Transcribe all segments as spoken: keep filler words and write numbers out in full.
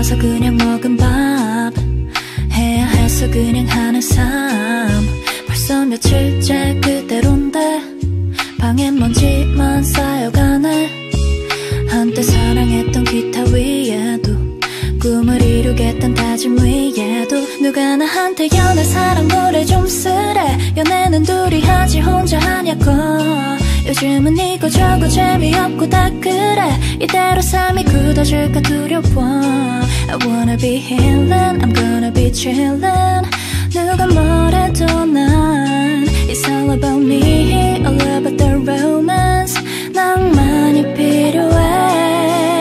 배고파서 그냥 먹은 밥 해야 해서 그냥 하는 삶. 벌써 며칠째 그대로인데 방에 먼지만 쌓여가네. 한때 사랑했던 기타 위에도 꿈을 이루겠단 다짐 위에도 누가 나한테 연애 사랑 노래 좀 쓰래. 연애는 둘이 하지 혼자 하냐고. 요즘은 이거저거 재미없고 다 그래. 이대로 삶이 굳어질까 두려워. I wanna be healing, I'm gonna be chilling. 누가 뭐래도 난 It's all about me, all about the romance. 낭만이 필요해.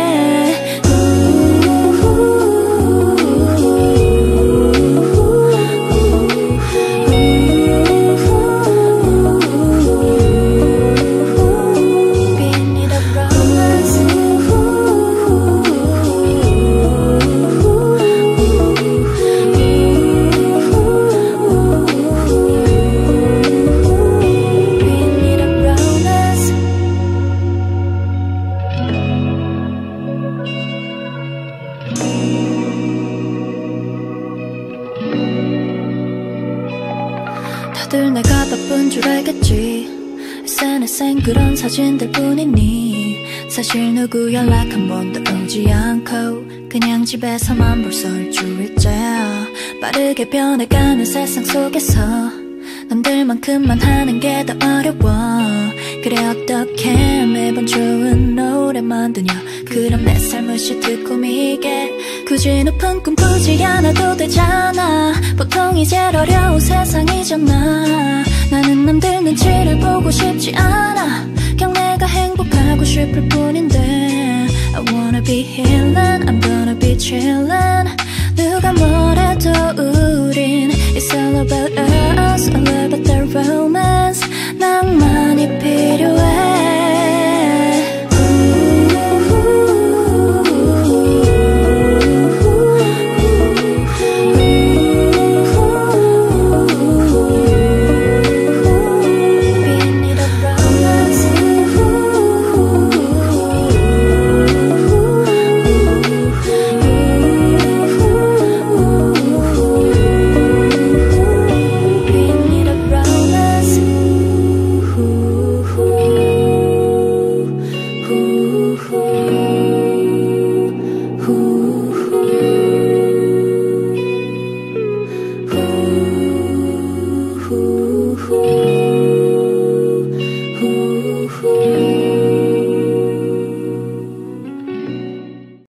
다들 내가 바쁜 줄 알겠지. 에스엔에스엔 그런 사진들 뿐이니 사실 누구 연락 한 번도 오지 않고 그냥 집에서만 벌써 일주일째. 빠르게 변해가는 세상 속에서 남들만큼만 하는 게 더 어려워. 그래 어떻게 매번 좋은 노래만 드냐. 그럼 내 삶을 듣고 미게 굳이 높은 꿈 꾸지 않아도 되잖아. 보통 이젠 어려운 세상이잖아. 나는 남들 눈치를 보고 싶지 않아. 그냥 내가 행복하고 싶을 뿐인데 I wanna be healing, I'm gonna be chilling. 누가 뭐래도 우린 It's all about us, all about the romance. 낭만이 필요해. Ooh.